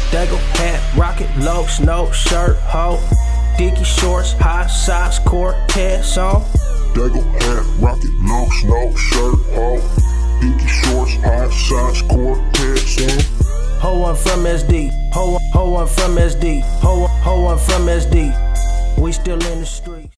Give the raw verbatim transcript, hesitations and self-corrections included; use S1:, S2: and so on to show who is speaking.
S1: Dago hat, rocket, low, snow, shirt, ho. Dicky shorts, high socks, Cortez on.
S2: Dago hat, rocket, low, snow, shirt, ho. Dicky shorts, high socks, Cortez on.
S1: Ho, I'm from S D. Ho, ho, I'm from S D. Ho, ho, I'm from S D. We still in the streets.